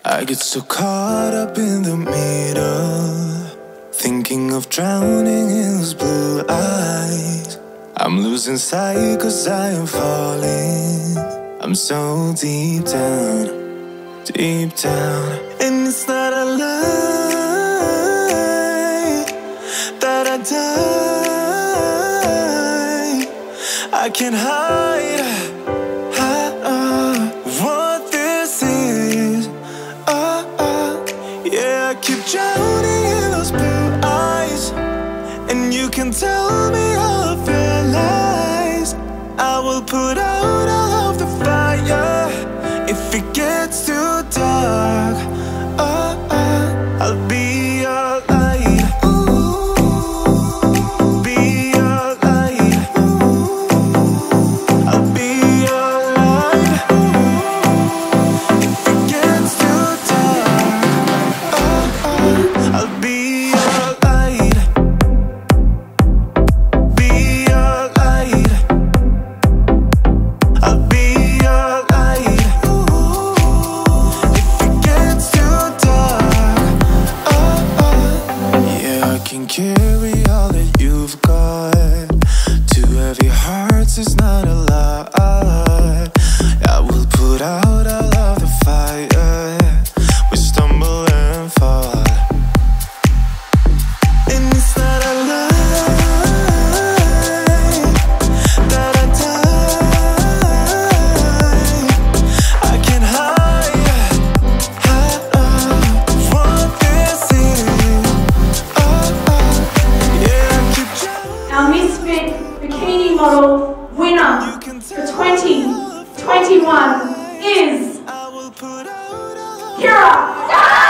I get so caught up in the middle, thinking of drowning in those blue eyes. I'm losing sight 'cause I am falling. I'm so deep down, deep down. And it's not a lie that I die. I can't hide what this is. Yeah, I keep drowning in those blue eyes, and you can tell me all of your lies. I will put out all of the fire if it gets too dark. I'll be your light. Be your light. I'll be your light. If it gets too dark, I'll be your light. Be your light. I'll be your light. If it gets too dark, yeah, I can carry all that you've got. Two heavy hearts is not a lot. I will put out all of the fire. We stumble and fall, and it's not a lie that I die. I can't hide what this is. Yeah, I keep drowning. Our Misfit Bikini Model winner for 2021 is I will put out all Kira.